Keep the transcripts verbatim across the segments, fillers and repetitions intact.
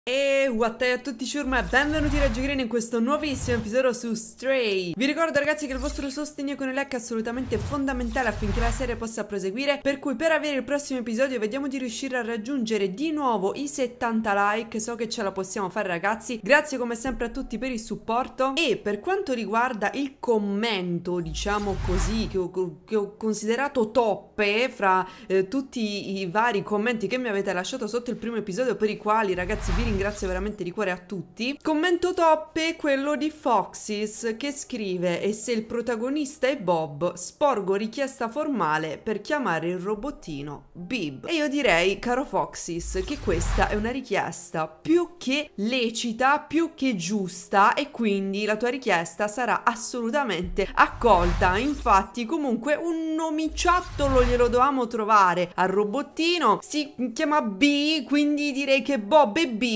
E what a tutti ciurma e benvenuti Raggi Green in questo nuovissimo episodio su Stray. Vi ricordo ragazzi che il vostro sostegno con il like è assolutamente fondamentale affinché la serie possa proseguire, per cui per avere il prossimo episodio vediamo di riuscire a raggiungere di nuovo i settanta like. So che ce la possiamo fare ragazzi, grazie come sempre a tutti per il supporto. E per quanto riguarda il commento, diciamo così, che ho, che ho considerato toppe fra eh, tutti i vari commenti che mi avete lasciato sotto il primo episodio, per i quali ragazzi vi ringrazio veramente di cuore a tutti. Commento top è quello di Foxys che scrive: e se il protagonista è Bob, sporgo richiesta formale per chiamare il robottino Bib. E io direi, caro Foxys, che questa è una richiesta più che lecita, più che giusta, e quindi la tua richiesta sarà assolutamente accolta. Infatti comunque un nomiciattolo glielo dovevamo trovare al robottino, si chiama B, quindi direi che Bob e Bib,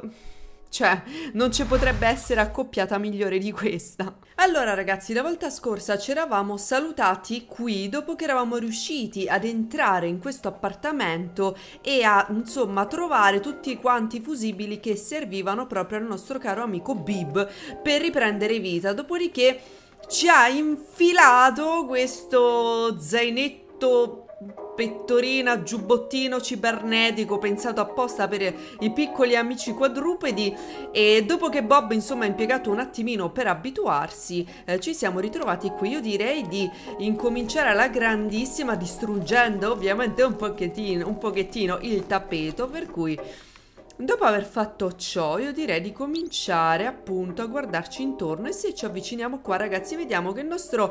cioè, non ci potrebbe essere accoppiata migliore di questa. Allora ragazzi, la volta scorsa ci eravamo salutati qui dopo che eravamo riusciti ad entrare in questo appartamento e a, insomma, trovare tutti quanti i fusibili che servivano proprio al nostro caro amico Bib per riprendere vita. Dopodiché ci ha infilato questo zainetto pettorina, giubbottino cibernetico pensato apposta per i piccoli amici quadrupedi, e dopo che Bob insomma ha impiegato un attimino per abituarsi, eh, ci siamo ritrovati qui. Io direi di incominciare alla grandissima, distruggendo ovviamente un pochettino, un pochettino il tappeto, per cui dopo aver fatto ciò io direi di cominciare appunto a guardarci intorno. E se ci avviciniamo qua ragazzi vediamo che il nostro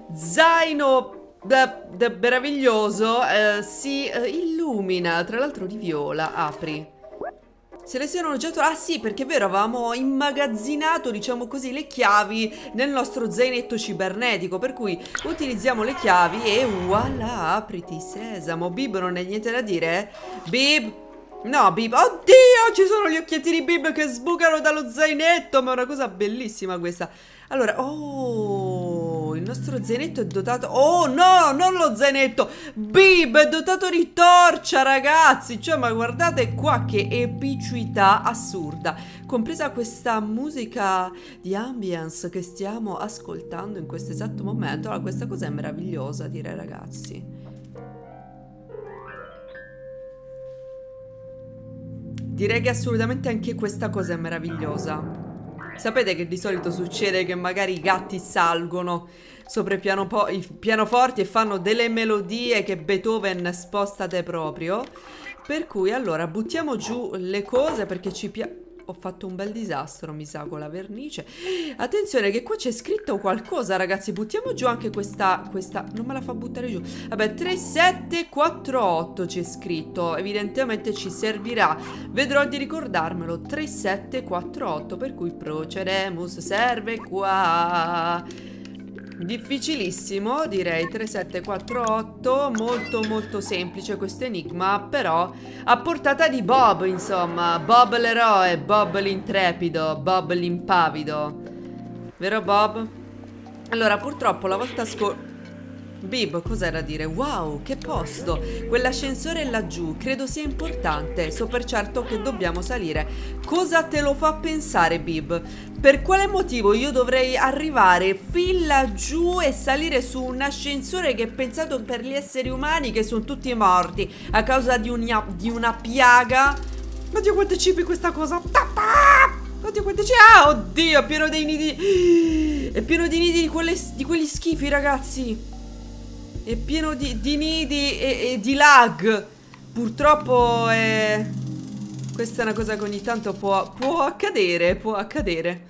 zaino Da, da meraviglioso eh, si eh, illumina, tra l'altro di viola. Apri. Seleziona un oggetto. Ah sì, perché è vero, avevamo immagazzinato, diciamo così, le chiavi nel nostro zainetto cibernetico, per cui utilizziamo le chiavi e voilà, apriti sesamo. Bib, non hai niente da dire? Bib? No, Bib. Oddio, ci sono gli occhietti di Bib che sbucano dallo zainetto, ma è una cosa bellissima questa. Allora, oh, il nostro zainetto è dotato... Oh, no, non lo zainetto! Bib è dotato di torcia, ragazzi! Cioè, ma guardate qua che epicità assurda! Compresa questa musica di ambience che stiamo ascoltando in questo esatto momento. Allora, questa cosa è meravigliosa, direi, ragazzi. Direi che assolutamente anche questa cosa è meravigliosa. Sapete che di solito succede che magari i gatti salgono sopra i, i pianoforti e fanno delle melodie che Beethoven spostate proprio. Per cui allora buttiamo giù le cose perché ci piace. Ho fatto un bel disastro, mi sa, con la vernice. Attenzione che qua c'è scritto qualcosa, ragazzi. Buttiamo giù anche questa, questa... Non me la fa buttare giù. Vabbè, tre sette quattro otto c'è scritto. Evidentemente ci servirà. Vedrò di ricordarmelo. tre sette quattro otto, per cui procedemus serve qua. Difficilissimo, direi. Tre sette quattro otto, molto molto semplice questo enigma, però a portata di Bob, insomma. Bob l'eroe, Bob l'intrepido, Bob l'impavido. Vero Bob? Allora, purtroppo la volta scorsa... Bib, cos'era dire? Wow, che posto! Quell'ascensore laggiù, credo sia importante. So per certo che dobbiamo salire. Cosa te lo fa pensare, Bib? Per quale motivo io dovrei arrivare fin laggiù e salire su un ascensore che è pensato per gli esseri umani che sono tutti morti a causa di una, di una piaga? Oddio quante cibi questa cosa! Oddio quante cibi! Ah, oddio, è pieno dei nidi! È pieno di nidi di, quelle, di quegli schifi, ragazzi! È pieno di, di nidi e, e di lag. Purtroppo è... Questa è una cosa che ogni tanto può, può accadere. Può accadere.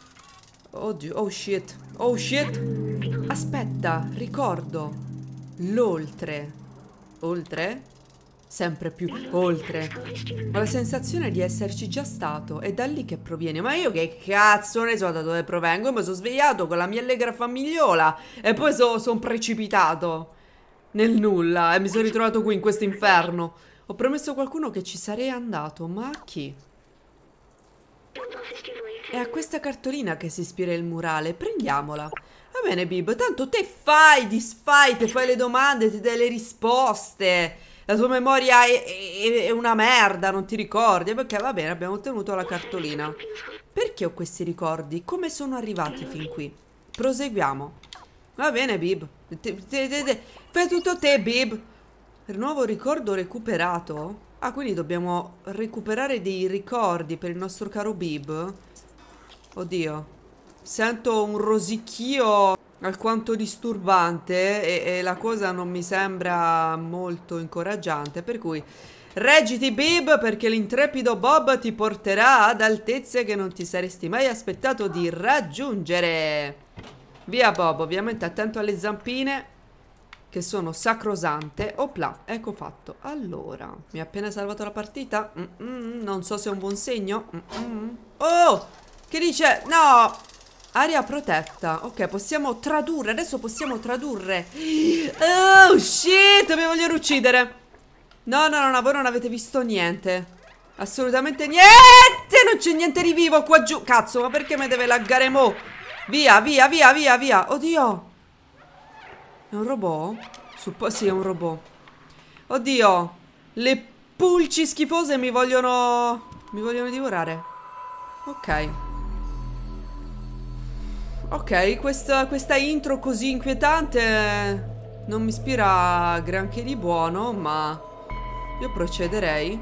Oddio, oh shit. Oh shit. Aspetta, ricordo. L'oltre. Oltre? Sempre più oltre. Ho la sensazione di esserci già stato. È da lì che proviene. Ma io che cazzo ne so da dove provengo? Mi sono svegliato con la mia allegra famigliola e poi sono son precipitato nel nulla e mi sono ritrovato qui in questo inferno. Ho promesso a qualcuno che ci sarei andato. Ma a chi? È a questa cartolina che si ispira il murale. Prendiamola. Va bene Bib, tanto te fai, disfai, te fai le domande, ti dai le risposte. la tua memoria è, è, è una merda, non ti ricordi. Perché va bene, abbiamo ottenuto la cartolina. Perché ho questi ricordi? Come sono arrivati fin qui? Proseguiamo. Va bene, Bib. Te, te, te, te. Fai tutto te, Bib. Nuovo ricordo recuperato? Ah, quindi dobbiamo recuperare dei ricordi per il nostro caro Bib. Oddio. Sento un rosicchio alquanto disturbante e, e la cosa non mi sembra molto incoraggiante. Per cui reggiti, Bib, perché l'intrepido Bob ti porterà ad altezze che non ti saresti mai aspettato di raggiungere. Via, Bob. Ovviamente attento alle zampine, che sono sacrosante. Opla, ecco fatto. Allora, mi ha appena salvato la partita. mm -mm, Non so se è un buon segno. mm -mm. Oh, che dice? No, area protetta. Ok, possiamo tradurre. Adesso possiamo tradurre. Oh, shit, mi vogliono uccidere. No, no, no, no, voi non avete visto niente. Assolutamente niente. Non c'è niente di vivo qua giù. Cazzo, ma perché mi deve laggare mo? Via, via, via, via, via. Oddio. È un robot? Suppo sì, è un robot. Oddio. Le pulci schifose mi vogliono... Mi vogliono divorare. Ok. Ok, questa, questa intro così inquietante non mi ispira granché di buono, ma io procederei.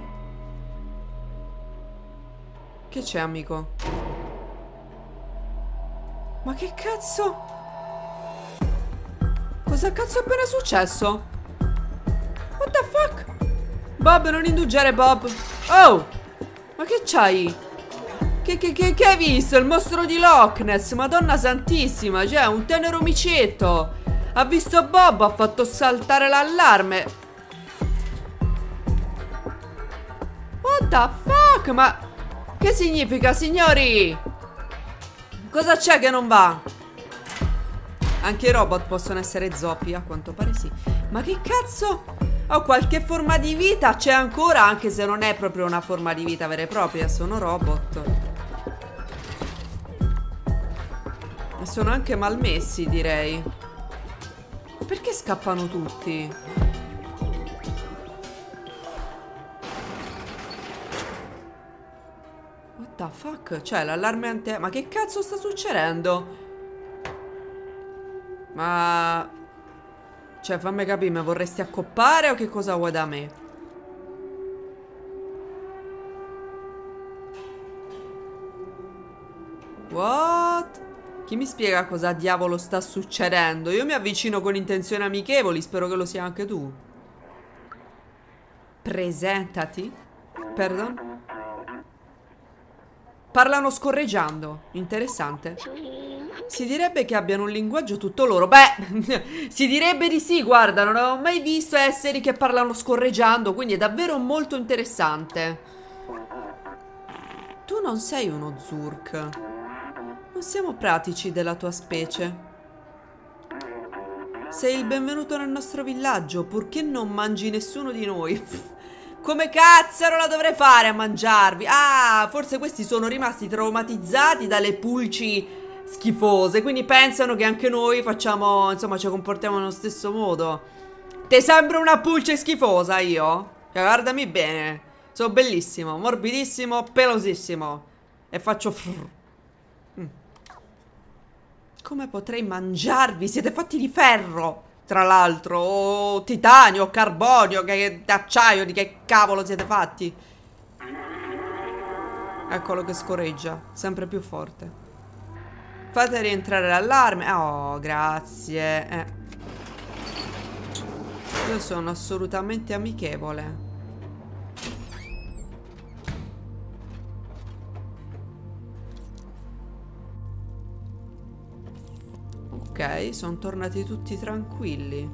Che c'è, amico? Ma che cazzo? Cosa cazzo è appena successo? What the fuck? Bob, non indugiare, Bob. Oh, ma che c'hai? Che, che, che, che hai visto? Il mostro di Loch Ness, Madonna santissima. Cioè, un tenero micetto. Ha visto Bob, ha fatto saltare l'allarme. What the fuck? Ma che significa, signori? Cosa c'è che non va? Anche i robot possono essere zoppi, a quanto pare sì. Ma che cazzo? Ho qualche forma di vita, c'è ancora, anche se non è proprio una forma di vita vera e propria. Sono robot. E sono anche malmessi, direi. Perché scappano tutti? What the fuck? Cioè, l'allarme ante... Ma che cazzo sta succedendo? Ma... Cioè, fammi capire, mi vorresti accoppare o che cosa vuoi da me? What? Chi mi spiega cosa diavolo sta succedendo? Io mi avvicino con intenzioni amichevoli, spero che lo sia anche tu. Presentati. Pardon? Parlano scorreggiando. Interessante. Si direbbe che abbiano un linguaggio tutto loro. Beh, si direbbe di sì, guarda, non ho mai visto esseri che parlano scorreggiando, quindi è davvero molto interessante. Tu non sei uno Zurk. Non siamo pratici della tua specie. Sei il benvenuto nel nostro villaggio, purché non mangi nessuno di noi. Come cazzo la dovrei fare a mangiarvi? Ah, forse questi sono rimasti traumatizzati dalle pulci schifose, quindi pensano che anche noi facciamo, insomma, ci comportiamo nello stesso modo. Ti sembra una pulce schifosa io? Guardami bene. Sono bellissimo, morbidissimo, pelosissimo. E faccio frrr. Mm. Come potrei mangiarvi? Siete fatti di ferro, tra l'altro, o titanio, o carbonio, che, che acciaio, di che cavolo siete fatti? Eccolo che scorreggia, sempre più forte. Fate rientrare l'allarme. Oh, grazie. eh. Io sono assolutamente amichevole. Ok, sono tornati tutti tranquilli.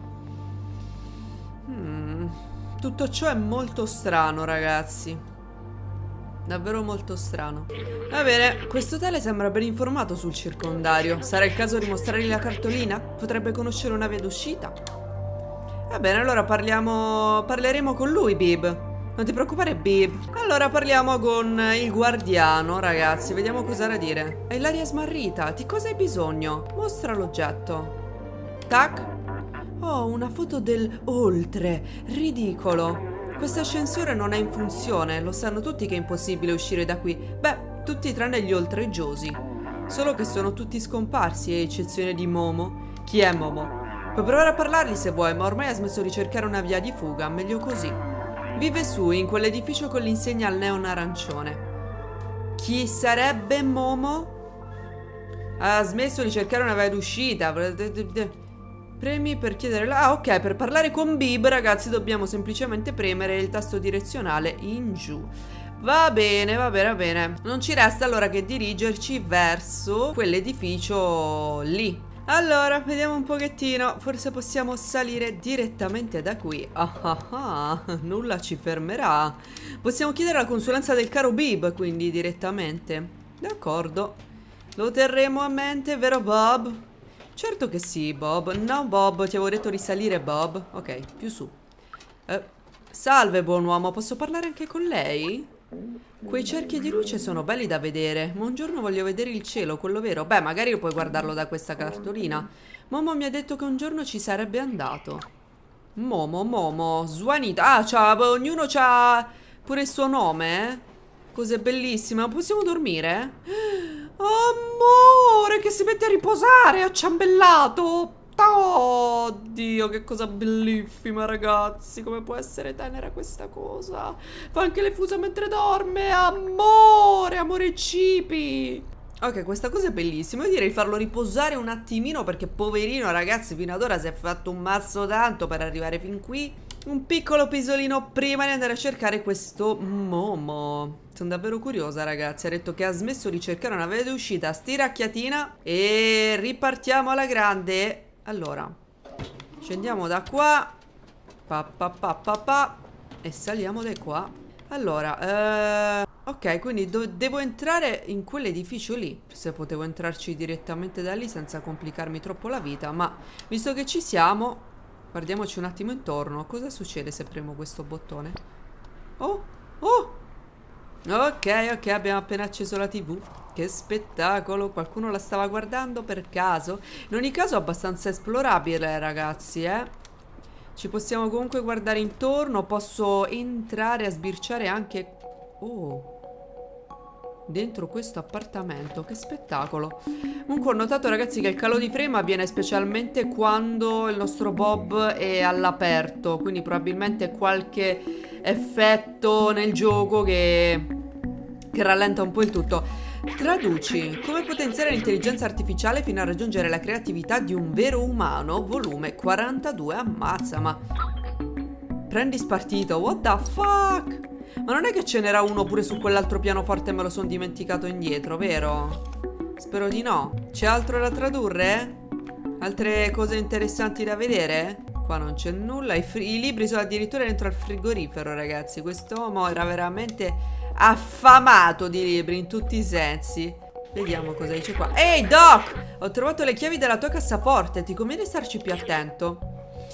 hmm. Tutto ciò è molto strano, ragazzi. Davvero molto strano. Va bene, questo tale sembra ben informato sul circondario. Sarà il caso di mostrargli la cartolina? Potrebbe conoscere una via d'uscita. Va bene, allora parliamo... Parleremo con lui, Bib. Non ti preoccupare, Bib. Allora parliamo con il guardiano, ragazzi. Vediamo cosa ha da dire. Hai l'aria smarrita. Di cosa hai bisogno? Mostra l'oggetto. Tac. Oh, una foto del oltre. Ridicolo. Questo ascensore non è in funzione. Lo sanno tutti che è impossibile uscire da qui. Beh, tutti tranne gli oltreggiosi. Solo che sono tutti scomparsi, a eccezione di Momo. Chi è Momo? Puoi provare a parlargli se vuoi, ma ormai ha smesso di cercare una via di fuga. Meglio così. Vive su, in quell'edificio con l'insegna al neon arancione. Chi sarebbe Momo? Ha smesso di cercare una via d'uscita. Premi per chiedere la... Ah, ok, per parlare con Bib, ragazzi, dobbiamo semplicemente premere il tasto direzionale in giù. Va bene, va bene, va bene. Non ci resta allora che dirigerci verso quell'edificio lì. Allora, vediamo un pochettino. Forse possiamo salire direttamente da qui. Ah ah ah, nulla ci fermerà. Possiamo chiedere la consulenza del caro Bib, quindi direttamente. D'accordo. Lo terremo a mente, vero Bob? Certo che sì, Bob. No, Bob, ti avevo detto di salire, Bob. Ok, più su. Eh, salve, buon uomo. Posso parlare anche con lei? Quei cerchi di luce sono belli da vedere. Ma un giorno voglio vedere il cielo, quello vero. Beh, magari puoi guardarlo da questa cartolina. Momo mi ha detto che un giorno ci sarebbe andato. Momo, Momo, Swanita. Ah, c'ha, ognuno c'ha pure il suo nome, eh? Cose bellissime. Possiamo dormire? Amore, che si mette a riposare, acciambellato. Oddio, che cosa bellissima, ragazzi. Come può essere tenera questa cosa? Fa anche le fusa mentre dorme. Amore, amore cipi. Ok, questa cosa è bellissima. Io direi di farlo riposare un attimino, perché poverino, ragazzi, fino ad ora si è fatto un mazzo tanto per arrivare fin qui. Un piccolo pisolino prima di andare a cercare questo Momo. Sono davvero curiosa, ragazzi. Ha detto che ha smesso di cercare una via d'uscita. Stiracchiatina. E ripartiamo alla grande. Allora, scendiamo da qua. Pa pa pa pa pa. E saliamo da qua. Allora, eh, ok, quindi devo entrare in quell'edificio lì. Se potevo entrarci direttamente da lì senza complicarmi troppo la vita. Ma visto che ci siamo, guardiamoci un attimo intorno. Cosa succede se premo questo bottone? Oh, oh. Ok, ok, abbiamo appena acceso la tivù. Che spettacolo. Qualcuno la stava guardando per caso? In ogni caso è abbastanza esplorabile, ragazzi, eh. Ci possiamo comunque guardare intorno. Posso entrare a sbirciare anche... Oh, dentro questo appartamento. Che spettacolo. Comunque ho notato, ragazzi, che il calo di frame avviene specialmente quando il nostro Bob è all'aperto. Quindi probabilmente qualche effetto nel gioco che, che rallenta un po' il tutto. Traduci. Come potenziare l'intelligenza artificiale fino a raggiungere la creatività di un vero umano. Volume quarantadue. Ammazza, ma... Prendi spartito. What the fuck? Ma non è che ce n'era uno pure su quell'altro pianoforte e me lo sono dimenticato indietro, vero? Spero di no. C'è altro da tradurre? Altre cose interessanti da vedere? Qua non c'è nulla. I, I libri sono addirittura dentro al frigorifero, ragazzi. Quest'uomo era veramente affamato di libri in tutti i sensi. Vediamo cosa dice qua. Ehi, Doc! Ho trovato le chiavi della tua cassaforte. Ti conviene starci più attento.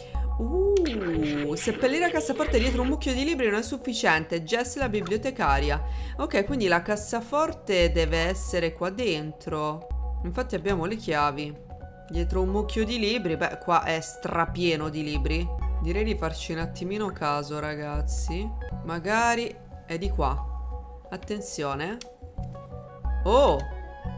Uh, seppellire la cassaforte dietro un mucchio di libri non è sufficiente. Jess, la bibliotecaria. Ok, quindi la cassaforte deve essere qua dentro. Infatti abbiamo le chiavi. Dietro un mucchio di libri. Beh, qua è strapieno di libri. Direi di farci un attimino caso, ragazzi. Magari è di qua. Attenzione. Oh!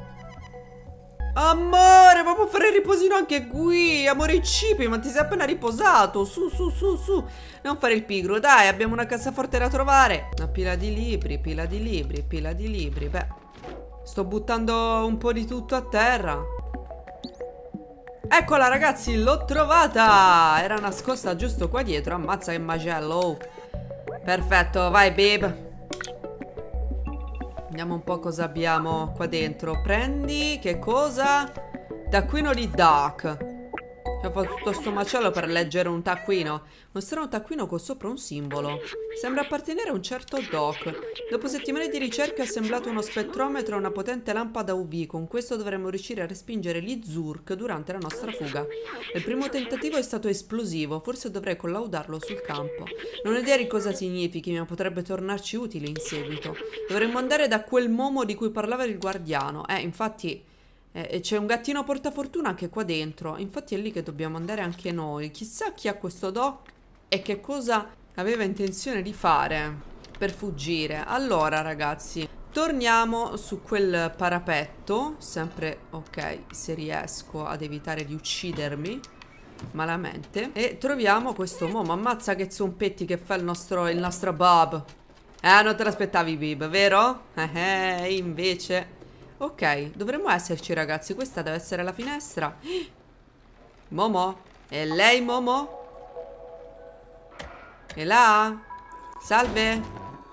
Amore, ma può fare il riposino anche qui. Amore cipi, ma ti sei appena riposato. Su, su, su, su. Non fare il pigro, dai, abbiamo una cassaforte da trovare. Una pila di libri, pila di libri, pila di libri. Beh, sto buttando un po' di tutto a terra. Eccola, ragazzi, l'ho trovata. Era nascosta giusto qua dietro. Ammazza che macello. Perfetto, vai, babe. Vediamo un po' cosa abbiamo qua dentro. Prendi, che cosa? Taccuino di Doc. Ci ho fatto tutto sto macello per leggere un taccuino. Uno strano taccuino con sopra un simbolo. Sembra appartenere a un certo Doc. Dopo settimane di ricerche ho assemblato uno spettrometro e una potente lampada U V. Con questo dovremmo riuscire a respingere gli Zurk durante la nostra fuga. Il primo tentativo è stato esplosivo. Forse dovrei collaudarlo sul campo. Non ho idea di cosa significhi, ma potrebbe tornarci utile in seguito. Dovremmo andare da quel Momo di cui parlava il guardiano. Eh, infatti... E, e c'è un gattino portafortuna anche qua dentro. Infatti è lì che dobbiamo andare anche noi. Chissà chi ha questo doc e che cosa aveva intenzione di fare per fuggire. Allora ragazzi, torniamo su quel parapetto. Sempre, ok, se riesco ad evitare di uccidermi malamente. E troviamo questo Momo. Ammazza che zompetti che fa il nostro, il nostro Bob. Eh, non te l'aspettavi, Bib, vero? Eh, eh, invece. Ok, dovremmo esserci, ragazzi. Questa deve essere la finestra. Momo? È lei, Momo? È là? Salve?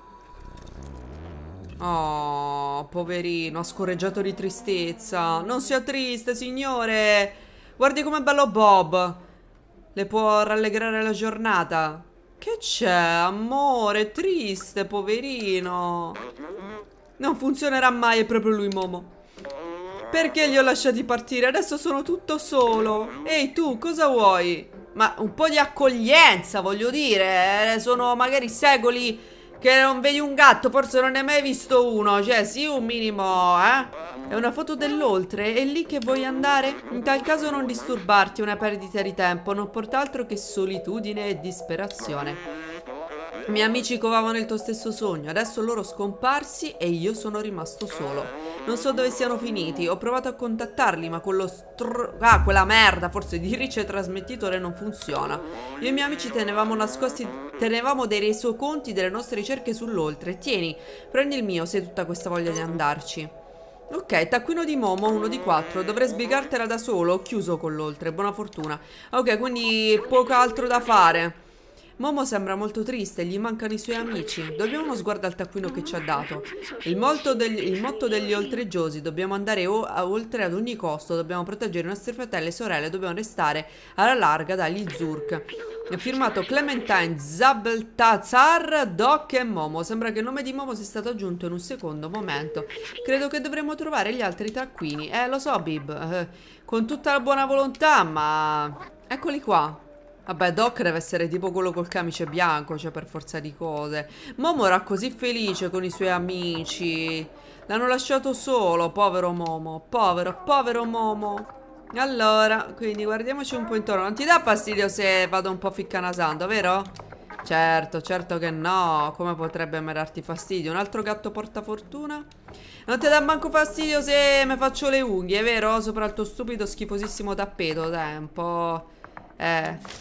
Oh, poverino, ha scorreggiato di tristezza. Non sia triste, signore. Guardi com'è bello Bob. Le può rallegrare la giornata. Che c'è, amore? Triste, poverino. Non funzionerà mai, è proprio lui, Momo. Perché li ho lasciati partire? Adesso sono tutto solo. Ehi, tu, cosa vuoi? Ma un po' di accoglienza, voglio dire. Eh, sono magari secoli che non vedi un gatto, forse non ne hai mai visto uno. Cioè, sì, un minimo, eh? È una foto dell'oltre, è lì che vuoi andare? In tal caso non disturbarti, è una perdita di tempo, non porta altro che solitudine e disperazione. I miei amici covavano il tuo stesso sogno, adesso loro scomparsi e io sono rimasto solo. Non so dove siano finiti, ho provato a contattarli, ma quello str... Ah, quella merda, forse di rice trasmettitore non funziona. Io e i miei amici tenevamo nascosti... Tenevamo dei resoconti delle nostre ricerche sull'oltre. Tieni, prendi il mio se hai tutta questa voglia di andarci. Ok, taccuino di Momo, uno di quattro. Dovrei sbrigartela da solo, ho chiuso con l'oltre, buona fortuna. Ok, quindi poco altro da fare. Momo sembra molto triste, gli mancano i suoi amici. Dobbiamo uno sguardo al taccuino che ci ha dato. Il motto, del, il motto degli oltreggiosi: dobbiamo andare o, a, oltre ad ogni costo, dobbiamo proteggere i nostri fratelli e sorelle, dobbiamo restare alla larga dagli Zurk. È firmato Clementine Zabeltazar, Doc e Momo. Sembra che il nome di Momo sia stato aggiunto in un secondo momento. Credo che dovremmo trovare gli altri taccuini. Eh, lo so, Bib, eh, con tutta la buona volontà, ma... Eccoli qua. Vabbè, Doc deve essere tipo quello col camice bianco, cioè per forza di cose. Momo era così felice con i suoi amici. L'hanno lasciato solo, povero Momo. Povero, povero Momo. Allora, quindi guardiamoci un po' intorno. Non ti dà fastidio se vado un po' ficcanasando, vero? Certo, certo che no. Come potrebbe mai darti fastidio? Un altro gatto portafortuna? Non ti dà manco fastidio se mi faccio le unghie, vero? Sopra il tuo stupido schifosissimo tappeto. Dai, un po'... Eh...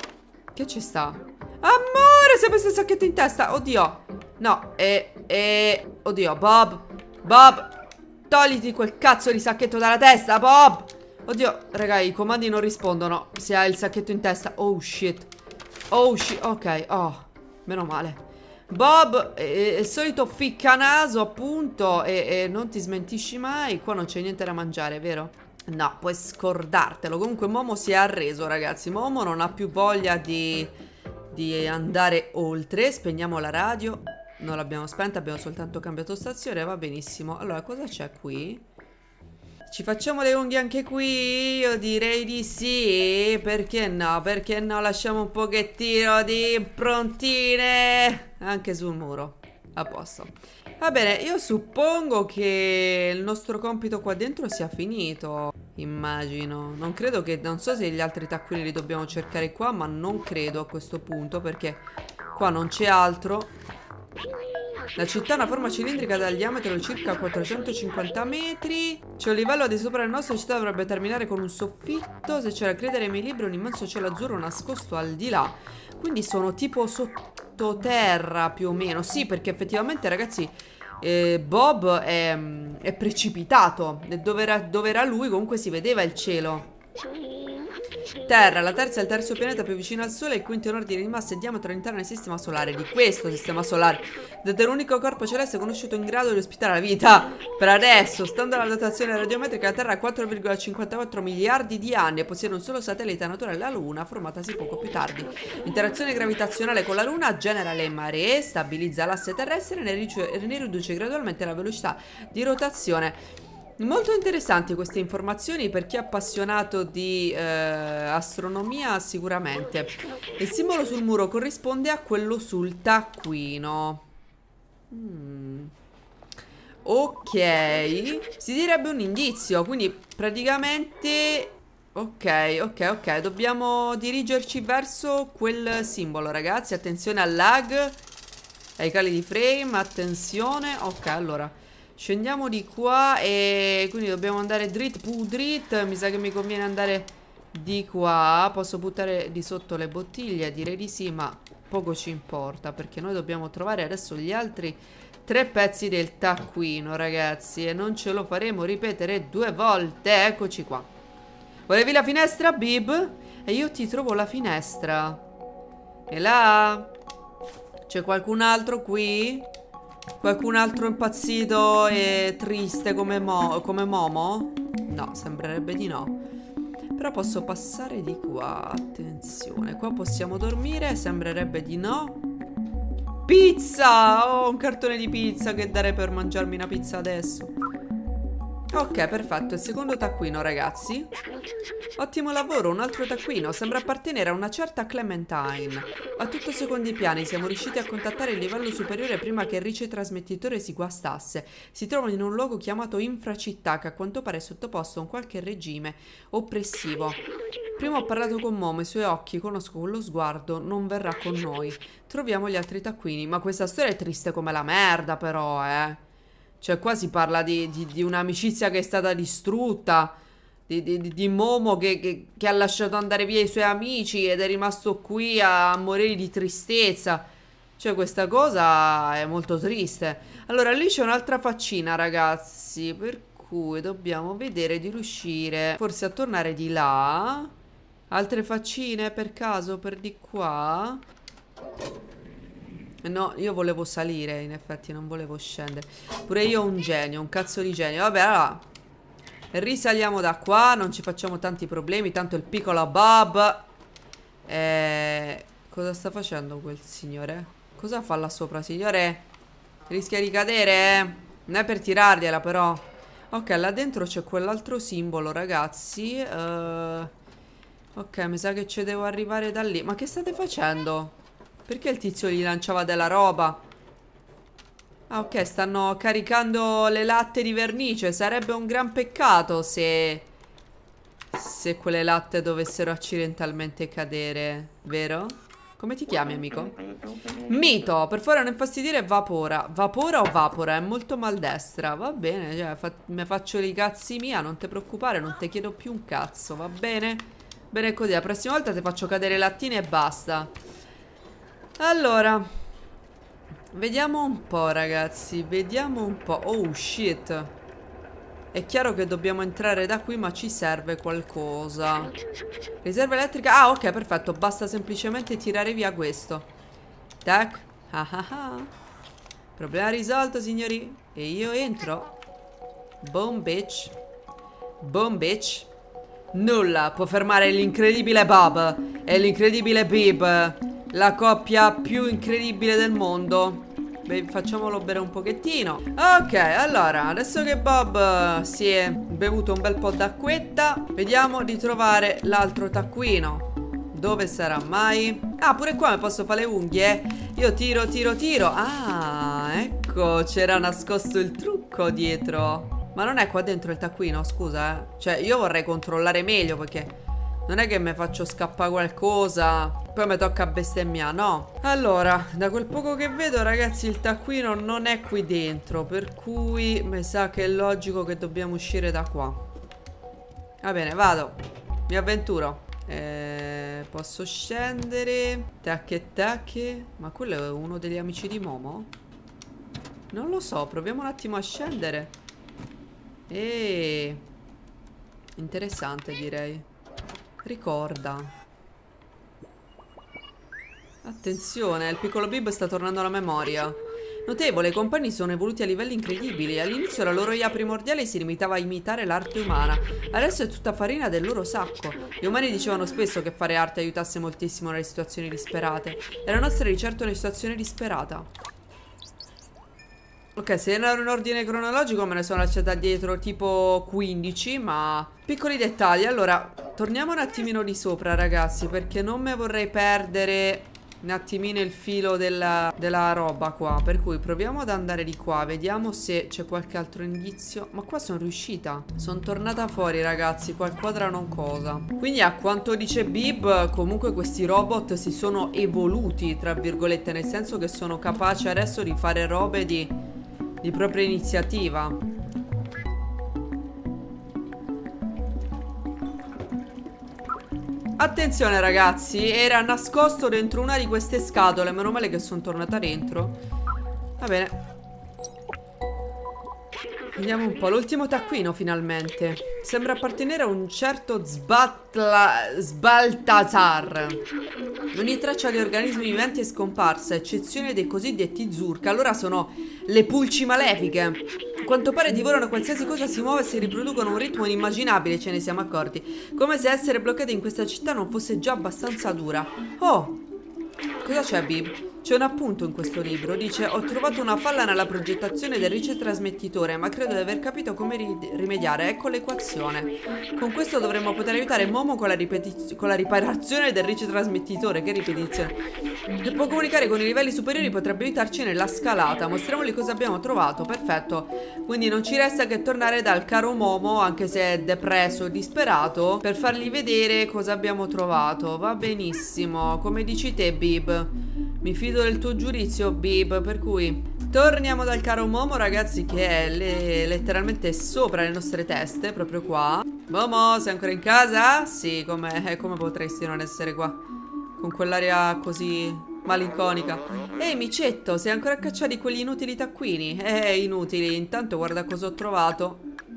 Che ci sta? Amore, si è messo il sacchetto in testa. Oddio. No, e... e... Oddio, Bob. Bob. Togliti quel cazzo di sacchetto dalla testa, Bob. Oddio, raga, i comandi non rispondono se hai il sacchetto in testa. Oh, shit. Oh, shit. Ok, oh. Meno male. Bob, è il solito ficcanaso, appunto. E, e non ti smentisci mai. Qua non c'è niente da mangiare, vero? No, puoi scordartelo. Comunque Momo si è arreso, ragazzi. Momo non ha più voglia di, di andare oltre. Spegniamo la radio. Non l'abbiamo spenta, abbiamo soltanto cambiato stazione. Va benissimo. Allora, cosa c'è qui? Ci facciamo le unghie anche qui? Io direi di sì. Perché no? Perché no? Lasciamo un pochettino di improntine anche sul muro. A posto. Va bene, io suppongo che il nostro compito qua dentro sia finito. Immagino. Non credo che... Non so se gli altri taccuini li dobbiamo cercare qua, ma non credo a questo punto, perché qua non c'è altro. La città ha una forma cilindrica dal diametro di circa quattrocentocinquanta metri. C'è un livello di sopra il nostro, la città dovrebbe terminare con un soffitto. Se c'è da credere ai miei libri, un immenso cielo azzurro nascosto al di là. Quindi sono tipo sottoterra più o meno. Sì, perché effettivamente, ragazzi, eh, Bob è, è precipitato. E dove era, dove era lui comunque si vedeva il cielo. Terra, la terza e il terzo pianeta più vicino al Sole, il quinto in ordine di massa e diametro all'interno del sistema solare. Di questo sistema solare, ed è l'unico corpo celeste conosciuto in grado di ospitare la vita. Per adesso, stando alla datazione radiometrica, la Terra ha quattro virgola cinquantaquattro miliardi di anni e possiede un solo satellite naturale, la Luna, formatasi poco più tardi. L'interazione gravitazionale con la Luna genera le maree, stabilizza l'asse terrestre e ne riduce, ne riduce gradualmente la velocità di rotazione. Molto interessanti queste informazioni per chi è appassionato di eh, astronomia, sicuramente. Il simbolo sul muro corrisponde a quello sul taccuino. mm. Ok, si direbbe un indizio, quindi praticamente... Ok, ok, ok, dobbiamo dirigerci verso quel simbolo, ragazzi. Attenzione al lag, ai cali di frame, attenzione. Ok, allora, scendiamo di qua e quindi dobbiamo andare drit, pu drit. Mi sa che mi conviene andare di qua. Posso buttare di sotto le bottiglie? Direi di sì, ma poco ci importa, perché noi dobbiamo trovare adesso gli altri tre pezzi del taccuino, ragazzi, e non ce lo faremo ripetere due volte. Eccoci qua. Volevi la finestra, Bib? E io ti trovo la finestra. E là? C'è qualcun altro qui? Qualcun altro impazzito e triste come, Mo come Momo? No, sembrerebbe di no. Però posso passare di qua. Attenzione, qua possiamo dormire. Sembrerebbe di no. Pizza! Ho un cartone di pizza che darei per mangiarmi una pizza adesso. Ok, perfetto, il secondo taccuino, ragazzi. Ottimo lavoro, un altro taccuino. Sembra appartenere a una certa Clementine. A tutto secondo i piani siamo riusciti a contattare il livello superiore prima che il ricetrasmettitore si guastasse. Si trova in un luogo chiamato infracittà, che a quanto pare è sottoposto a un qualche regime oppressivo. Prima ho parlato con Momo, i suoi occhi, conosco quello sguardo, non verrà con noi. Troviamo gli altri taccuini. Ma questa storia è triste come la merda, però, eh. Cioè, qua si parla di, di, di un'amicizia che è stata distrutta, di, di, di Momo che, che, che ha lasciato andare via i suoi amici ed è rimasto qui a morire di tristezza. Cioè, questa cosa è molto triste. Allora, lì c'è un'altra faccina, ragazzi, per cui dobbiamo vedere di riuscire forse a tornare di là. Altre faccine, per caso, per di qua? No, io volevo salire, in effetti non volevo scendere. Pure io ho un genio, un cazzo di genio. Vabbè, allora risaliamo da qua, non ci facciamo tanti problemi. Tanto il piccolo Bob eh, cosa sta facendo quel signore? Cosa fa là sopra, signore? Rischia di cadere, eh? Non è per tirargliela, però. Ok, là dentro c'è quell'altro simbolo, ragazzi. uh, Ok, mi sa che ci devo arrivare da lì. Ma che state facendo? Perché il tizio gli lanciava della roba? Ah, ok, stanno caricando le latte di vernice. Sarebbe un gran peccato se... se quelle latte dovessero accidentalmente cadere, vero? Come ti chiami, amico? Mito, per favore non infastidire Vapora. Vapora o Vapora? È molto maldestra. Va bene, cioè, fa mi faccio i cazzi mia. Non ti preoccupare, non ti chiedo più un cazzo, va bene? Bene così, la prossima volta ti faccio cadere i lattini e basta. Allora, vediamo un po', ragazzi. Vediamo un po'. Oh shit. È chiaro che dobbiamo entrare da qui, ma ci serve qualcosa. Riserva elettrica. Ah, ok, perfetto. Basta semplicemente tirare via questo. Tac. Ah ah ah. Problema risolto, signori. E io entro. Boom bitch. Boom bitch. Nulla può fermare l'incredibile Bob e l'incredibile Bib, la coppia più incredibile del mondo. Beh, facciamolo bere un pochettino. Ok, allora, adesso che Bob si è bevuto un bel po' d'acquetta, vediamo di trovare l'altro taccuino. Dove sarà mai? Ah, pure qua mi posso fare le unghie. Io tiro, tiro, tiro. Ah, ecco, c'era nascosto il trucco dietro. Ma non è qua dentro il taccuino, scusa, eh. Cioè, io vorrei controllare meglio, perché non è che mi faccio scappare qualcosa, poi mi tocca bestemmiare, no. Allora, da quel poco che vedo, ragazzi, il taccuino non è qui dentro, per cui mi sa che è logico che dobbiamo uscire da qua. Va bene, vado. Mi avventuro. Eh, posso scendere. Tacche tacche. Ma quello è uno degli amici di Momo? Non lo so, proviamo un attimo a scendere. E... interessante, direi. Ricorda. Attenzione, il piccolo Bib sta tornando alla memoria. Notevole, i compagni sono evoluti a livelli incredibili. All'inizio la loro I A primordiale si limitava a imitare l'arte umana. Adesso è tutta farina del loro sacco. Gli umani dicevano spesso che fare arte aiutasse moltissimo nelle situazioni disperate. E la nostra è di certo una situazione disperata. Ok, se era in ordine cronologico me ne sono lasciata dietro tipo quindici, ma... piccoli dettagli. Allora, torniamo un attimino di sopra, ragazzi, perché non me vorrei perdere un attimino il filo della, della roba qua. Per cui proviamo ad andare di qua. Vediamo se c'è qualche altro indizio. Ma qua sono riuscita. Sono tornata fuori, ragazzi. Qua il quadro non cosa. Quindi a quanto dice Bib, comunque questi robot si sono evoluti, tra virgolette, nel senso che sono capaci adesso di fare robe di, di propria iniziativa. Attenzione ragazzi, era nascosto dentro una di queste scatole. Meno male che sono tornata dentro. Va bene. Vediamo un po'. L'ultimo taccuino finalmente. Sembra appartenere a un certo Sbatla... Sbaltazar. Ogni traccia di organismi viventi è scomparsa, a eccezione dei cosiddetti Zurk. Allora sono le pulci malefiche. A quanto pare divorano qualsiasi cosa si muove e si riproducono a un ritmo inimmaginabile, ce ne siamo accorti. Come se essere bloccati in questa città non fosse già abbastanza dura. Oh! Cosa c'è, Bib? C'è un appunto in questo libro. Dice: ho trovato una falla nella progettazione del ricetrasmettitore, ma credo di aver capito come ri rimediare. Ecco l'equazione. Con questo dovremmo poter aiutare Momo con la, con la riparazione del ricetrasmettitore. Che ripetizione. Se può comunicare con i livelli superiori potrebbe aiutarci nella scalata. Mostriamoli cosa abbiamo trovato. Perfetto. Quindi non ci resta che tornare dal caro Momo, anche se è depresso e disperato, per fargli vedere cosa abbiamo trovato. Va benissimo. Come dici te, Bib. Mi fido del tuo giudizio, Bib, per cui torniamo dal caro Momo, ragazzi, che è le letteralmente sopra le nostre teste, proprio qua. Momo, sei ancora in casa? Sì, come, eh, come potresti non essere qua? Con quell'aria così malinconica. Ehi, micetto, sei ancora a caccia di quegli inutili taccuini? Eh, inutili, intanto guarda cosa ho trovato.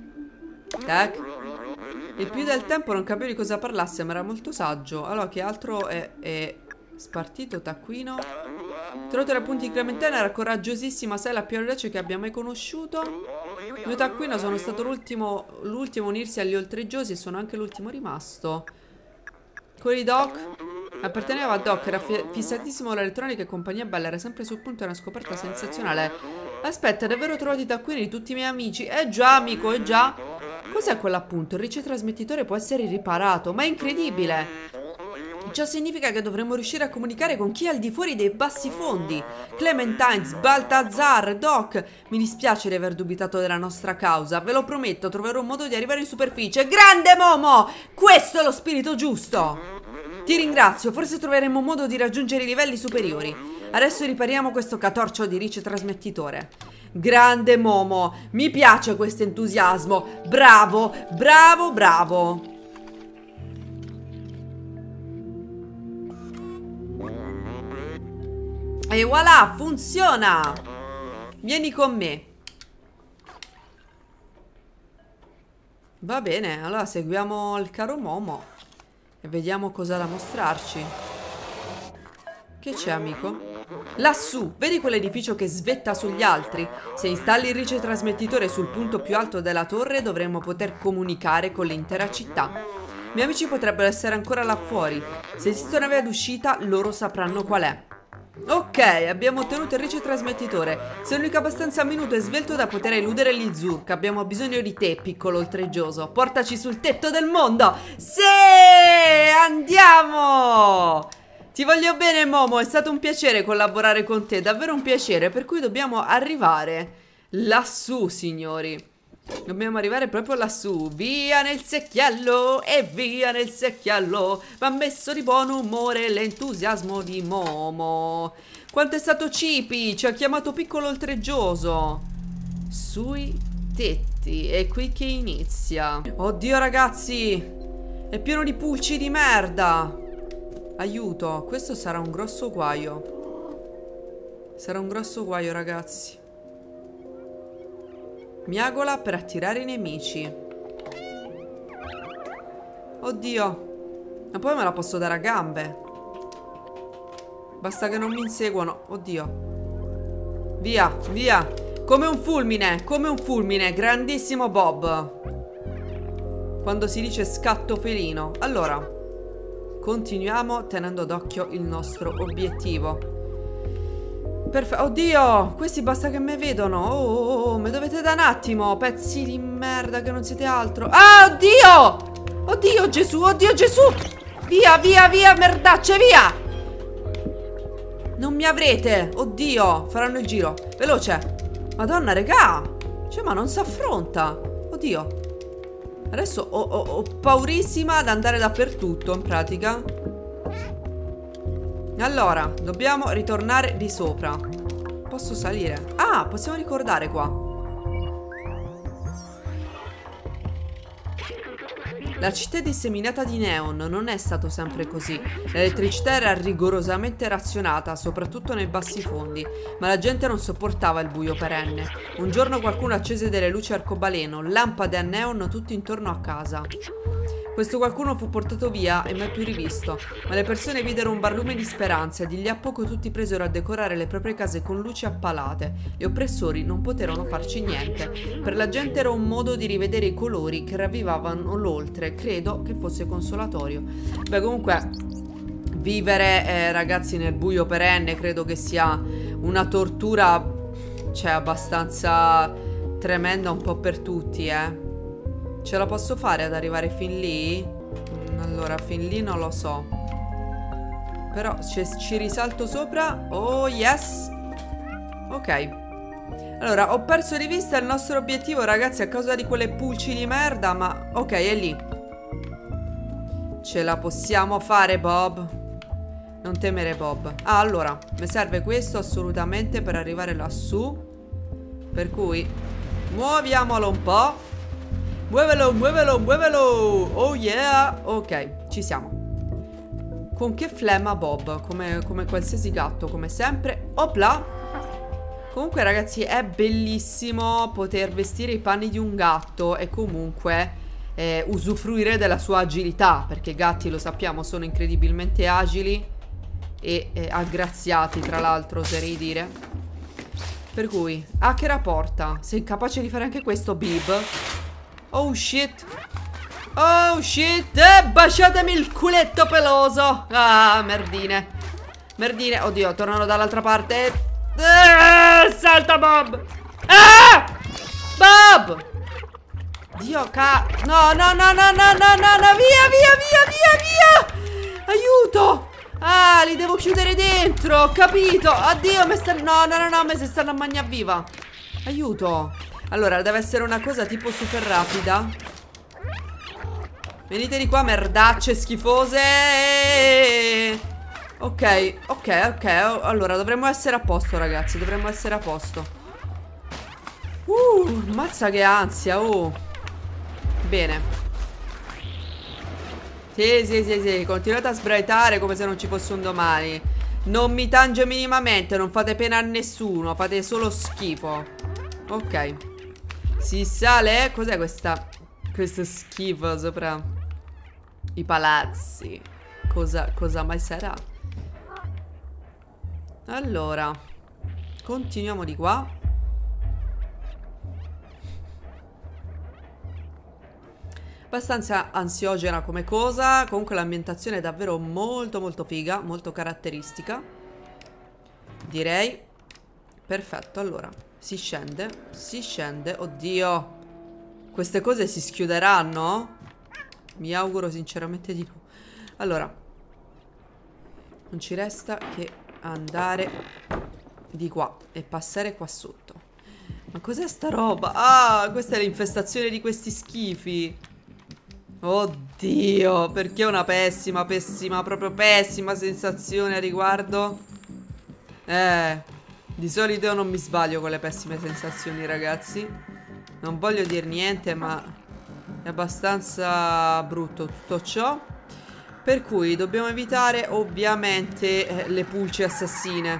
Tac. Il più del tempo non capivo di cosa parlasse, ma era molto saggio. Allora, che altro è... è... Spartito taccuino. Trovato le punti di Clementine, era coraggiosissima, sai, la più audace che abbia mai conosciuto. Il mio taccuino sono stato l'ultimo L'ultimo a unirsi agli oltraggiosi e sono anche l'ultimo rimasto. Quelli Doc apparteneva a Doc, era fi fissatissimo all'elettronica e compagnia bella, era sempre sul punto di una scoperta sensazionale. Aspetta, davvero trovato i taccuini di tutti i miei amici? Eh già, amico, eh già. Cos'è quell'appunto? Il ricetrasmettitore può essere riparato, ma è incredibile. Ciò significa che dovremmo riuscire a comunicare con chi è al di fuori dei bassi fondi. Clementine, Sbaltazar, Doc. Mi dispiace di aver dubitato della nostra causa. Ve lo prometto, troverò un modo di arrivare in superficie. Grande Momo! Questo è lo spirito giusto. Ti ringrazio, forse troveremo un modo di raggiungere i livelli superiori. Adesso ripariamo questo catorcio di ricetrasmettitore. Grande Momo, mi piace questo entusiasmo. Bravo, bravo, bravo. E voilà, funziona! Vieni con me. Va bene, allora seguiamo il caro Momo e vediamo cosa ha da mostrarci. Che c'è, amico? Lassù, vedi quell'edificio che svetta sugli altri? Se installi il ricetrasmettitore sul punto più alto della torre dovremmo poter comunicare con l'intera città. I miei amici potrebbero essere ancora là fuori. Se esiste una via d'uscita, loro sapranno qual è. Ok, abbiamo ottenuto il ricetrasmettitore. Sei l'unico abbastanza minuto e svelto da poter eludere gli Zurk. Abbiamo bisogno di te, piccolo oltraggioso. Portaci sul tetto del mondo. Sì! Andiamo! Ti voglio bene, Momo. È stato un piacere collaborare con te. Davvero un piacere. Per cui dobbiamo arrivare lassù, signori. Dobbiamo arrivare proprio lassù. Via nel secchiello e via nel secchiello. Va messo di buon umore l'entusiasmo di Momo. Quanto è stato cipi. Ci ha chiamato piccolo oltraggioso. Sui tetti. È qui che inizia. Oddio, ragazzi, è pieno di pulci di merda. Aiuto. Questo sarà un grosso guaio. Sarà un grosso guaio, ragazzi. Miagola per attirare i nemici. Oddio. Ma poi me la posso dare a gambe. Basta che non mi inseguano. Oddio. Via, via. Come un fulmine, come un fulmine. Grandissimo Bob. Quando si dice scatto felino. Allora, continuiamo tenendo d'occhio il nostro obiettivo. Perfetto. Oddio, questi basta che me vedono. Oh, oh, oh, mi dovete da un attimo. Pezzi di merda che non siete altro. Ah, oddio. Oddio Gesù, oddio Gesù. Via, via, via, merdacce, via. Non mi avrete. Oddio, faranno il giro. Veloce. Madonna, regà. Cioè, ma non si affronta. Oddio. Adesso ho, ho, ho paurissima ad andare dappertutto, in pratica. Allora, dobbiamo ritornare di sopra. Posso salire? Ah, possiamo ricordare qua. La città è disseminata di neon, non è stato sempre così. L'elettricità era rigorosamente razionata, soprattutto nei bassi fondi, ma la gente non sopportava il buio perenne. Un giorno qualcuno accese delle luci arcobaleno, lampade a neon tutto intorno a casa. Questo qualcuno fu portato via e mai più rivisto, ma le persone videro un barlume di speranza e di lì a poco tutti presero a decorare le proprie case con luci appalate. Gli oppressori non poterono farci niente. Per la gente era un modo di rivedere i colori che ravvivavano l'oltre. Credo che fosse consolatorio. Beh, comunque vivere eh, ragazzi nel buio perenne credo che sia una tortura, cioè abbastanza tremenda un po' per tutti, eh. Ce la posso fare ad arrivare fin lì? Allora, fin lì non lo so. Però ci risalto sopra. Oh, yes. Ok. Allora, ho perso di vista il nostro obiettivo, ragazzi, a causa di quelle pulci di merda, ma... Ok, è lì. Ce la possiamo fare, Bob. Non temere, Bob. Ah, allora, mi serve questo assolutamente per arrivare lassù. Per cui, muoviamolo un po'. Muovelo, muovelo, muovelo. Oh yeah. Ok, ci siamo. Con che flemma, Bob. Come, come qualsiasi gatto, come sempre. Opla. Comunque, ragazzi, è bellissimo poter vestire i panni di un gatto e comunque eh, usufruire della sua agilità, perché i gatti, lo sappiamo, sono incredibilmente agili e eh, aggraziati, tra l'altro, oserei dire. Per cui, hackera porta. Sei capace di fare anche questo, Bib? Oh shit. Oh shit. eh, Baciatemi il culetto peloso. Ah, merdine. Merdine. Oddio, tornano dall'altra parte. eh, Salta, Bob. Ah! Bob. Dio, ca... No, no, no, no, no, no, no, no. Via, via, via, via, via. Aiuto. Ah, li devo chiudere dentro. Ho capito. Addio, mi stanno... No, no, no, no, mi si stanno a magna viva. Aiuto. Allora, deve essere una cosa tipo super rapida. Venite di qua, merdacce schifose. Ok, ok, ok. Allora, dovremmo essere a posto, ragazzi. Dovremmo essere a posto. Uh, mazza che ansia, oh. Bene. Sì, sì, sì, sì. Continuate a sbraitare come se non ci fosse un domani. Non mi tange minimamente. Non fate pena a nessuno. Fate solo schifo. Ok. Si sale? Cos'è questa? Questo schifo sopra i palazzi. Cosa, cosa mai sarà? Allora, continuiamo di qua. Abbastanza ansiogena come cosa. Comunque l'ambientazione è davvero molto molto figa, molto caratteristica, direi. Perfetto, allora si scende, si scende. Oddio, queste cose si schiuderanno? Mi auguro sinceramente di no. Allora, non ci resta che andare di qua e passare qua sotto. Ma cos'è sta roba? Ah, questa è l'infestazione di questi schifi. Oddio, perché una pessima, pessima, proprio pessima sensazione a riguardo. Eh... Di solito io non mi sbaglio con le pessime sensazioni, ragazzi. Non voglio dire niente, ma è abbastanza brutto tutto ciò. Per cui dobbiamo evitare ovviamente eh, le pulci assassine.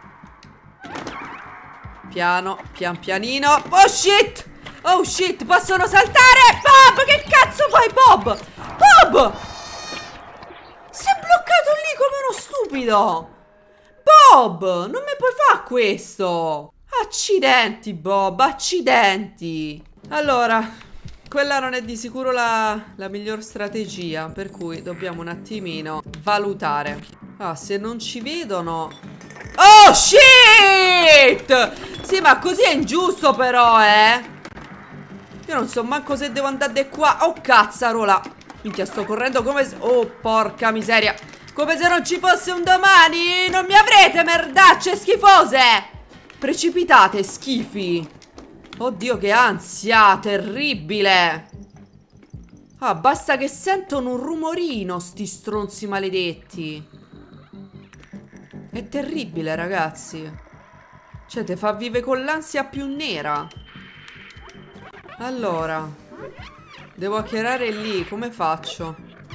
Piano, pian pianino. Oh shit! Oh shit, possono saltare! Bob, che cazzo fai, Bob? Bob! Si è bloccato lì come uno stupido! Bob, non mi puoi fare questo. Accidenti, Bob, accidenti. Allora, quella non è di sicuro la, la miglior strategia, per cui dobbiamo un attimino valutare. Ah, se non ci vedono... Oh, shit! Sì, ma così è ingiusto però, eh. Io non so manco se devo andare di qua. Oh, cazzarola. Minchia, sto correndo come... Oh, porca miseria. Come se non ci fosse un domani. Non mi avrete, merdacce schifose. Precipitate, schifi. Oddio, che ansia, terribile. Ah, basta che sentono un rumorino, sti stronzi maledetti. È terribile, ragazzi. Cioè, te fa vivere con l'ansia più nera. Allora, devo hackerare lì, come faccio?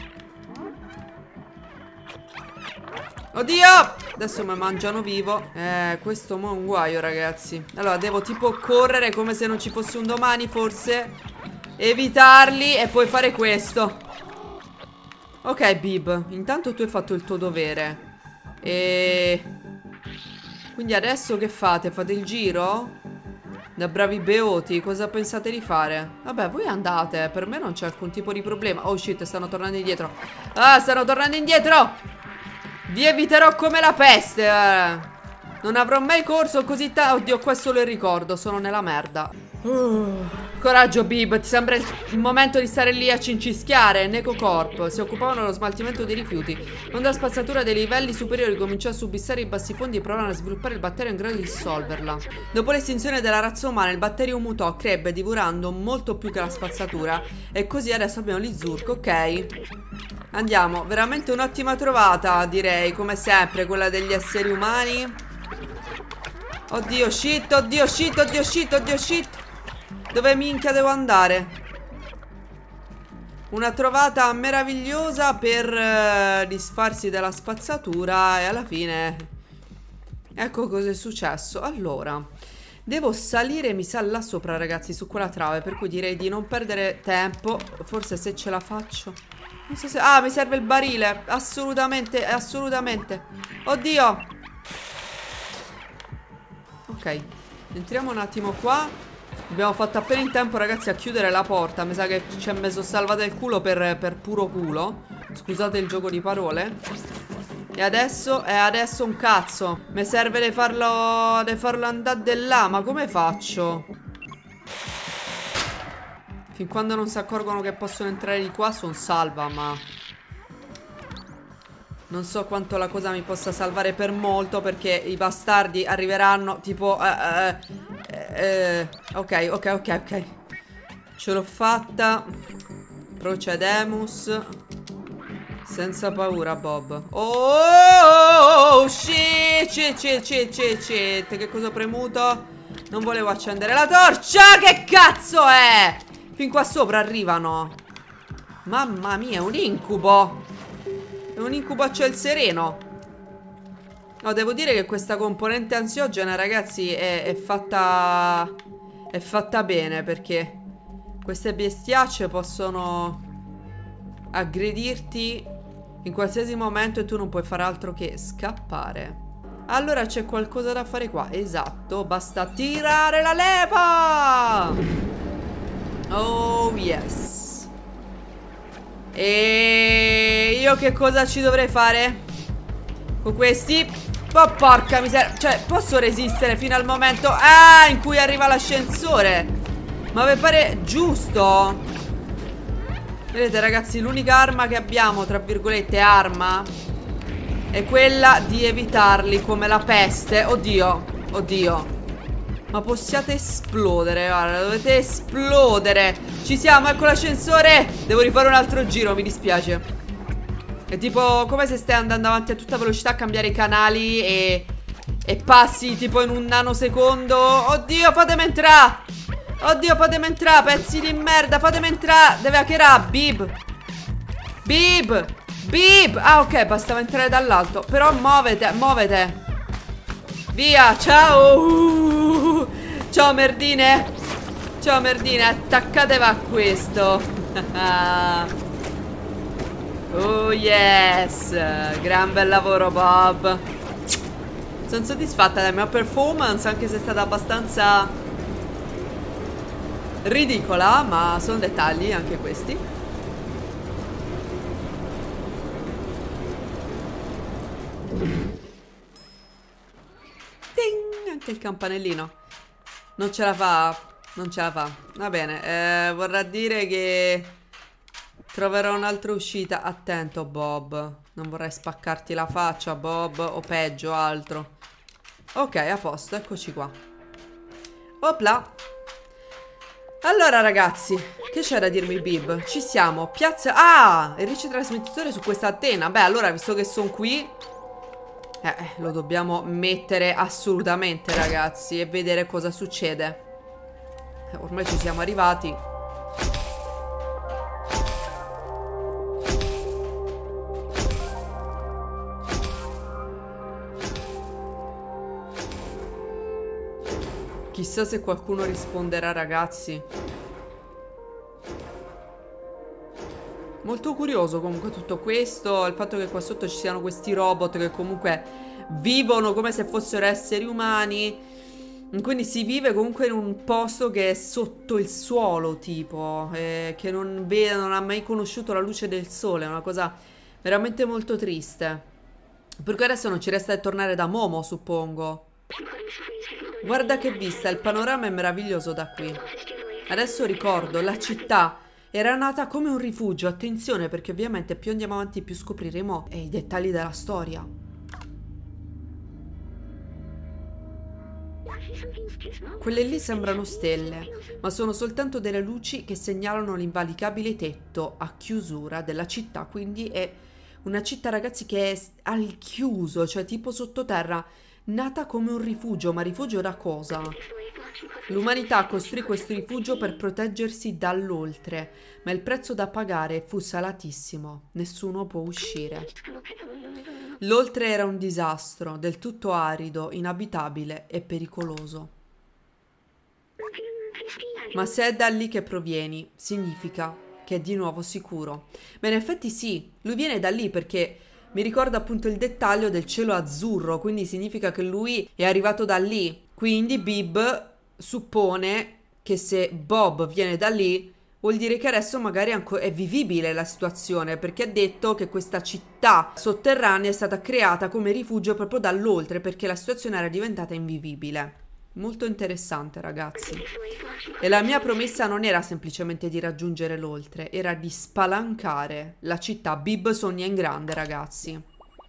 Oddio! Adesso mi mangiano vivo. Eh, questo mo' è un guaio, ragazzi. Allora, devo tipo correre come se non ci fosse un domani, forse. Evitarli e poi fare questo. Ok, Bib, intanto tu hai fatto il tuo dovere. E... quindi adesso che fate? Fate il giro? Da bravi beoti, cosa pensate di fare? Vabbè, voi andate, per me non c'è alcun tipo di problema. Oh shit, stanno tornando indietro. Ah, stanno tornando indietro! Vi eviterò come la peste, eh. Non avrò mai corso così tanto. Oddio, qua è solo il ricordo, sono nella merda. uh. Coraggio, Bib, ti sembra il momento di stare lì a cincischiare. Necocorp si occupavano dello smaltimento dei rifiuti. Quando la spazzatura dei livelli superiori cominciò a subissare i bassi fondi, provarono a sviluppare il batterio in grado di dissolverla. Dopo l'estinzione della razza umana, il batterio mutò, crebbe, divorando molto più che la spazzatura. E così adesso abbiamo gli Zurk, ok? Andiamo, veramente un'ottima trovata, direi, come sempre, quella degli esseri umani. Oddio, shit, oddio, shit, oddio, shit, oddio, shit. Dove minchia devo andare? Una trovata meravigliosa per uh, disfarsi della spazzatura. E alla fine ecco cosa è successo. Allora, devo salire, mi sa, là sopra, ragazzi, su quella trave. Per cui direi di non perdere tempo. Forse se ce la faccio. Non so se... ah, mi serve il barile. Assolutamente, assolutamente. Oddio. Ok, entriamo un attimo qua. Abbiamo fatto appena in tempo, ragazzi, a chiudere la porta. Mi sa che ci ha messo salvata il culo per, per puro culo. Scusate il gioco di parole. E adesso, e adesso un cazzo. Mi serve di farlo, di farlo andare di là. Ma come faccio? Fin quando non si accorgono che possono entrare di qua, sono salva, ma... non so quanto la cosa mi possa salvare per molto, perché i bastardi arriveranno tipo... Eh, eh, eh, ok, ok, ok, ok. Ce l'ho fatta. Procedemus. Senza paura, Bob. Oh, shit, shit, shit, shit, shit, shit. Che cosa ho premuto? Non volevo accendere la torcia. Che cazzo è? Fin qua sopra arrivano. Mamma mia, è un incubo. È un incubo a ciel sereno. No, devo dire che questa componente ansiogena, ragazzi, è, è fatta... è fatta bene, perché queste bestiacce possono aggredirti in qualsiasi momento e tu non puoi fare altro che scappare. Allora c'è qualcosa da fare qua. Esatto, basta tirare la leva. Oh yes. E io che cosa ci dovrei fare con questi? Oh, porca miseria. Cioè, posso resistere fino al momento ah, in cui arriva l'ascensore. Ma mi pare giusto. Vedete, ragazzi, l'unica arma che abbiamo, tra virgolette, arma, è quella di evitarli come la peste. Oddio, oddio. Ma possiate esplodere, guarda, dovete esplodere. Ci siamo, ecco l'ascensore. Devo rifare un altro giro, mi dispiace. È tipo come se stai andando avanti a tutta velocità a cambiare i canali e, e passi tipo in un nanosecondo. Oddio, fatemi entrare. Oddio, fatemi entrare, pezzi di merda. Fatemi entrare. Deve hackerare, Bib. Bib. Bib. Ah, ok, bastava entrare dall'alto. Però muovete, muovete. Via, ciao. Ciao, merdine. Ciao, merdine, attaccatevi a questo. Oh yes. Gran bel lavoro, Bob. Sono soddisfatta della mia performance, anche se è stata abbastanza ridicola, ma sono dettagli anche questi. Ding, anche il campanellino. Non ce la fa. Non ce la fa. Va bene, eh, vorrà dire che troverò un'altra uscita. Attento, Bob. Non vorrei spaccarti la faccia, Bob, o peggio, altro. Ok, a posto, eccoci qua. Opla. Allora ragazzi, che c'è da dirmi, Bib? Ci siamo, piazza... Ah, il ricetrasmettitore su questa antena. Beh, allora, visto che sono qui, eh, lo dobbiamo mettere assolutamente, ragazzi, e vedere cosa succede. eh, Ormai ci siamo arrivati. Chissà se qualcuno risponderà, ragazzi. Molto curioso comunque tutto questo. Il fatto che qua sotto ci siano questi robot che comunque vivono come se fossero esseri umani. Quindi si vive comunque in un posto che è sotto il suolo, tipo, eh, che non vede, non ha mai conosciuto la luce del sole. È una cosa veramente molto triste. Per cui adesso non ci resta che tornare da Momo, suppongo. Guarda che vista, il panorama è meraviglioso da qui. Adesso ricordo, la città era nata come un rifugio. Attenzione, perché ovviamente più andiamo avanti più scopriremo eh, i dettagli della storia. Quelle lì sembrano stelle, ma sono soltanto delle luci che segnalano l'invalicabile tetto a chiusura della città. Quindi è una città, ragazzi, che è al chiuso, cioè tipo sottoterra. Nata come un rifugio, ma rifugio da cosa? L'umanità costruì questo rifugio per proteggersi dall'oltre, ma il prezzo da pagare fu salatissimo. Nessuno può uscire. L'oltre era un disastro, del tutto arido, inabitabile e pericoloso. Ma se è da lì che provieni, significa che è di nuovo sicuro. Ma in effetti sì, lui viene da lì perché... mi ricorda appunto il dettaglio del cielo azzurro, quindi significa che lui è arrivato da lì. Quindi Bib suppone che se Bob viene da lì, vuol dire che adesso magari è vivibile la situazione, perché ha detto che questa città sotterranea è stata creata come rifugio proprio dall'oltre, perché la situazione era diventata invivibile. Molto interessante, ragazzi. E la mia promessa non era semplicemente di raggiungere l'oltre, era di spalancare la città. Bib sogna in grande, ragazzi.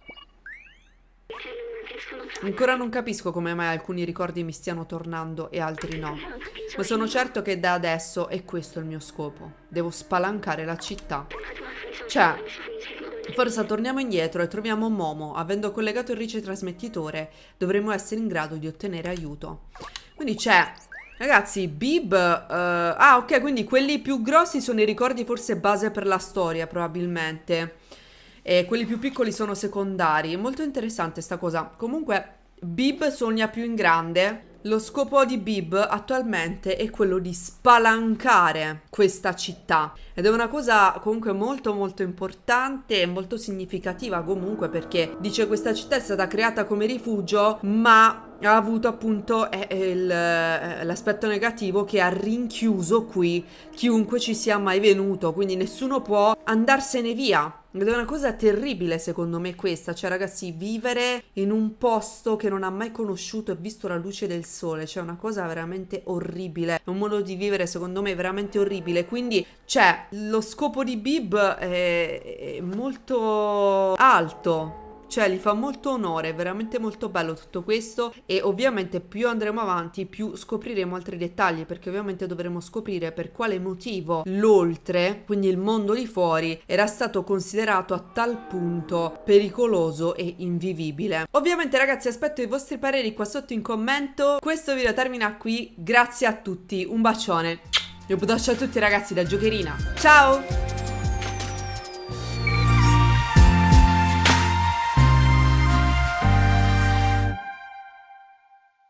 Ancora non capisco come mai alcuni ricordi mi stiano tornando e altri no, ma sono certo che da adesso è questo il mio scopo. Devo spalancare la città. Cioè, forse torniamo indietro e troviamo Momo. Avendo collegato il ricetrasmettitore, dovremmo essere in grado di ottenere aiuto. Quindi c'è... Ragazzi, Bib... Uh, ah, ok, quindi quelli più grossi sono i ricordi forse base per la storia, probabilmente. E quelli più piccoli sono secondari. È molto interessante sta cosa. Comunque, Bib sogna più in grande. Lo scopo di Bib attualmente è quello di spalancare questa città. Ed è una cosa comunque molto molto importante e molto significativa comunque, perché dice questa città è stata creata come rifugio, ma ha avuto appunto eh, eh, l'aspetto negativo che ha rinchiuso qui chiunque ci sia mai venuto, quindi nessuno può andarsene via. Ed è una cosa terribile secondo me questa, cioè ragazzi, vivere in un posto che non ha mai conosciuto e visto la luce del sole, cioè una cosa veramente orribile, è un modo di vivere secondo me veramente orribile. Quindi cioè lo scopo di Bib è, è molto alto. Cioè gli fa molto onore, è veramente molto bello tutto questo. E ovviamente più andremo avanti più scopriremo altri dettagli, perché ovviamente dovremo scoprire per quale motivo l'oltre, quindi il mondo di fuori, era stato considerato a tal punto pericoloso e invivibile. Ovviamente ragazzi aspetto i vostri pareri qua sotto in commento. Questo video termina qui, grazie a tutti, un bacione. Io bacio a tutti ragazzi da Giocherina, ciao!